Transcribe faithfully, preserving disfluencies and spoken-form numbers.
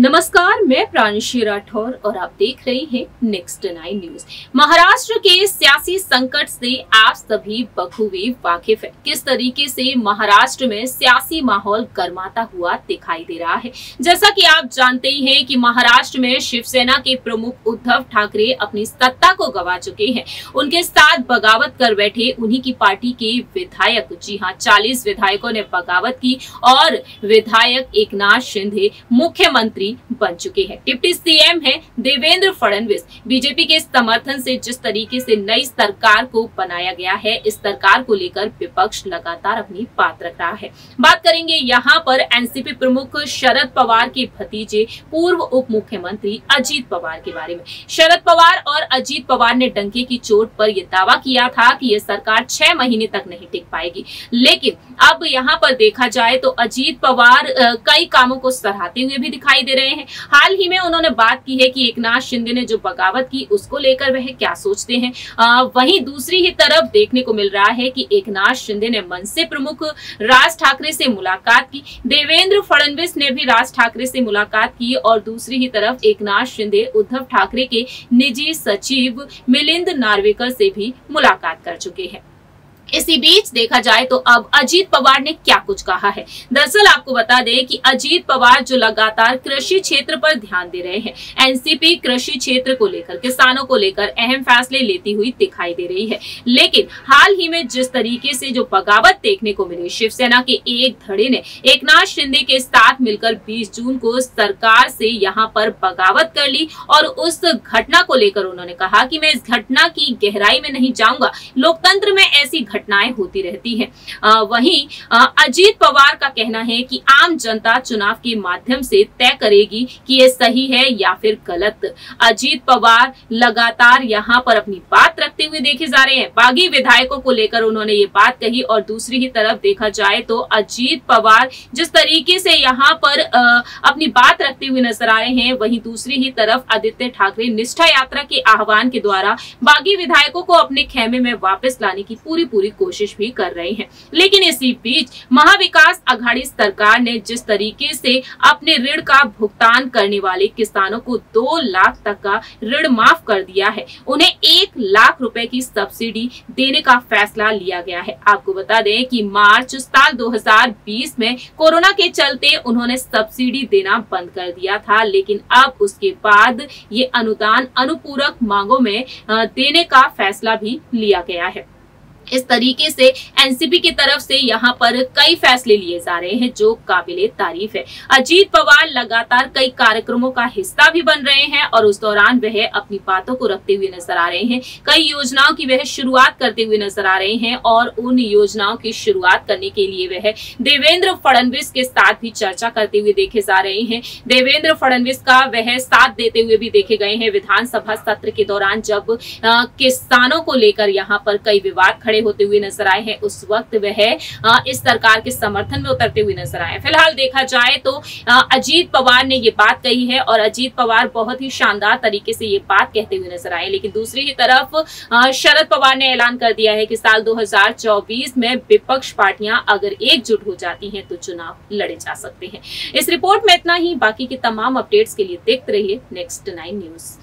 नमस्कार, मैं प्रांशी राठौर और आप देख रहे हैं नेक्स्ट नाइन न्यूज। महाराष्ट्र के सियासी संकट से आप सभी बखूबी वाकिफ है। किस तरीके से महाराष्ट्र में सियासी माहौल गर्माता हुआ दिखाई दे रहा है। जैसा कि आप जानते ही हैं कि महाराष्ट्र में शिवसेना के प्रमुख उद्धव ठाकरे अपनी सत्ता को गवा चुके हैं। उनके साथ बगावत कर बैठे उन्हीं की पार्टी के विधायक, जी हां, चालीस विधायकों ने बगावत की और विधायक एकनाथ शिंदे मुख्यमंत्री बन चुके हैं। डिप्टी सीएम है देवेंद्र फडणवीस। बीजेपी के समर्थन से जिस तरीके से नई सरकार को बनाया गया है, इस सरकार को लेकर विपक्ष लगातार अपनी बात रख रहा है। बात करेंगे यहाँ पर एनसीपी प्रमुख शरद पवार के भतीजे पूर्व उप मुख्यमंत्री अजीत पवार के बारे में। शरद पवार और अजीत पवार ने डंके की चोट पर यह दावा किया था कि यह सरकार छह महीने तक नहीं टिक पाएगी, लेकिन अब यहाँ पर देखा जाए तो अजीत पवार कई कामों को सराहते हुए भी दिखाई दे रहे हैं। हाल ही में उन्होंने बात की है कि एकनाथ शिंदे ने जो बगावत की उसको लेकर वह क्या सोचते हैं। आ, वहीं दूसरी ही तरफ देखने को मिल रहा है कि एकनाथ शिंदे ने मनसे प्रमुख राज ठाकरे से मुलाकात की, देवेंद्र फडणवीस ने भी राज ठाकरे से मुलाकात की और दूसरी ही तरफ एकनाथ शिंदे उद्धव ठाकरे के निजी सचिव मिलिंद नार्वेकर से भी मुलाकात कर चुके हैं। इसी बीच देखा जाए तो अब अजीत पवार ने क्या कुछ कहा है। दरअसल आपको बता दें कि अजीत पवार जो लगातार कृषि क्षेत्र पर ध्यान दे रहे हैं, एनसीपी कृषि क्षेत्र को लेकर, किसानों को लेकर अहम फैसले लेती हुई दिखाई दे रही है। लेकिन हाल ही में जिस तरीके से जो बगावत देखने को मिली, शिवसेना के एक धड़े ने एकनाथ शिंदे के साथ मिलकर बीस जून को सरकार से यहां पर बगावत कर ली और उस घटना को लेकर उन्होंने कहा कि मैं इस घटना की गहराई में नहीं जाऊंगा, लोकतंत्र में ऐसी घटनाएं होती रहती हैं। आ, वहीं आ, अजीत पवार का कहना है कि आम जनता चुनाव के माध्यम से तय करेगी कि ये सही है या फिर गलत। अजीत पवार लगातार यहां पर अपनी बात रखते हुए देखे जा रहे हैं। बागी विधायकों को लेकर उन्होंने ये बात कही और दूसरी ही तरफ देखा जाए तो अजीत पवार जिस तरीके से यहां पर आ, अपनी बात रखते हुए नजर आ रहे हैं, वहीं दूसरी ही तरफ आदित्य ठाकरे निष्ठा यात्रा के आह्वान के द्वारा बागी विधायकों को अपने खेमे में वापस लाने की पूरी पूरी कोशिश भी कर रहे हैं। लेकिन इसी बीच महाविकास आघाड़ी सरकार ने जिस तरीके से अपने ऋण का भुगतान करने वाले किसानों को दो लाख तक का ऋण माफ कर दिया है, उन्हें एक लाख रुपए की सब्सिडी देने का फैसला लिया गया है। आपको बता दें कि मार्च साल दो हज़ार बीस में कोरोना के चलते उन्होंने सब्सिडी देना बंद कर दिया था, लेकिन अब उसके बाद ये अनुदान अनुपूरक मांगों में देने का फैसला भी लिया गया है। इस तरीके से एनसीपी की तरफ से यहाँ पर कई फैसले लिए जा रहे हैं जो काबिले तारीफ है। अजीत पवार लगातार कई कार्यक्रमों का हिस्सा भी बन रहे हैं और उस दौरान वह अपनी बातों को रखते हुए नजर आ रहे हैं। कई योजनाओं की वह शुरुआत करते हुए नजर आ रहे हैं और उन योजनाओं की शुरुआत करने के लिए वह देवेंद्र फडणवीस के साथ भी चर्चा करते हुए देखे जा रहे हैं। देवेंद्र फडणवीस का वह साथ देते हुए भी देखे गए हैं विधानसभा सत्र के दौरान, जब आ, किसानों को लेकर यहाँ पर कई विवाद खड़े होते हुए नजर आए हैं। उस वक्त वह इस सरकार के समर्थन में उतरते हुए नजर आए। फिलहाल देखा जाए तो अजीत पवार ने ये बात कही है और अजीत पवार बहुत ही शानदार तरीके से ये बात कहते हुए नजर आए। लेकिन दूसरी ही तरफ शरद पवार ने ऐलान कर दिया है कि साल दो हज़ार चौबीस में विपक्ष पार्टियां अगर एकजुट हो जाती हैं तो चुनाव लड़े जा सकते हैं। इस रिपोर्ट में इतना ही। बाकी के तमाम अपडेट्स के लिए देखते रहिए नेक्स्ट नाइन न्यूज।